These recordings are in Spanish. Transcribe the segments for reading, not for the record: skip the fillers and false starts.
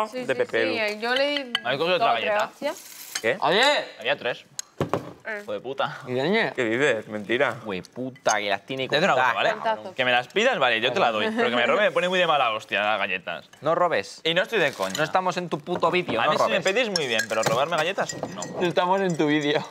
probado de Pepelu. Sí, yo le di... ¿Habéis cogido otra galleta? ¿Qué? Oye, Había 3. Hijo de puta. ¿Qué dices? Mentira. Güey, puta, que las tiene Te doy una cosa, contadas. ¿vale? Que me las pidas, vale, yo te la doy. Pero que me robe me pone muy de mala hostia las galletas. No robes. Y no estoy de coña. No estamos en tu puto vídeo, A no mí si me robes. pedís muy bien, pero robarme galletas, no. Estamos en tu vídeo.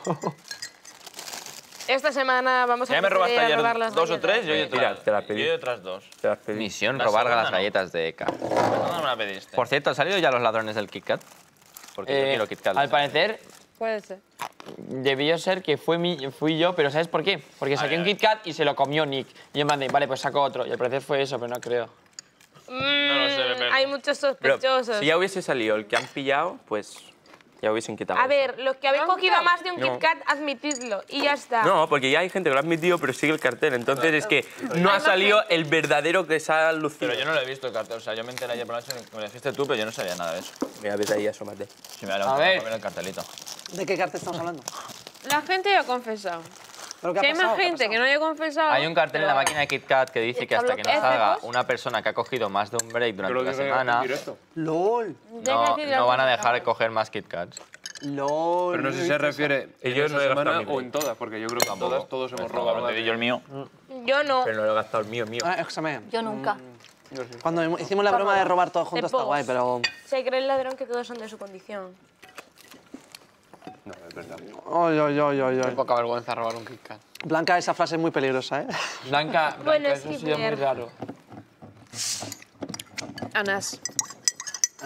Esta semana vamos a Ya me robaste proceder a ayer robar las 2 o galletas. 3, yo ya Mira, te la pedí. Yo otras 2. Te las pedí. Misión, La robar segunda las no. galletas de Eka. ¿Cuándo me la pediste? Por cierto, ¿han salido ya los ladrones del Kit Kat? Porque yo quiero Kit Kat. Al parecer, Puede ser. debió ser que fui yo, pero ¿sabes por qué? Porque saqué un Kit Kat y se lo comió Nick. Y yo en plan de, vale, pues saco otro. Y al parecer fue eso, pero no creo. No lo sé, pero... Hay muchos Pero sospechosos. si ya hubiese salido el que han pillado, pues ya hubiesen quitado. A eso. ver, los que habéis cogido más de un No. Kit Kat, admitidlo. Y ya está. No, porque ya hay gente que lo ha admitido, pero sigue el cartel. Entonces es que no ha salido el verdadero que se ha lucido. Pero yo no lo he visto el cartel. O sea, yo me enteré ayer por la noche, me lo dijiste tú, pero yo no sabía nada de eso. Mira, ves ahí, asómate. Si me ha levantado ver. para ver el cartelito. ¿De qué cartel estamos hablando? La gente ya ha confesado. ¿Pero qué Si ha hay pasado? más ¿Qué ha gente que pasado? no haya confesado... Hay un cartel en la máquina de Kit Kat que dice que hasta que no ¿Es de salga pos? una persona que ha cogido más de un break durante la semana, LOL. no van a dejar de coger más Kit Kats. LOL. Pero no sé si se refiere en Ellos esa no he gastado semana mi o break. en todas, porque yo creo que en todas todos hemos robado Robado más de yo el mío. Yo no. Pero no lo he gastado el mío, mío. Ah, escúchame. Yo nunca. Cuando hicimos la broma de robar todos juntos De está guay, pero... Se cree el ladrón que todos son de su condición. No, es verdad. Ay, ay, ay, ay, ay. Poca vergüenza robar un Kit Kat. Blanca, esa frase es muy peligrosa, ¿eh? Blanca, Bueno, eso ha sido muy Skipper. raro. Anas.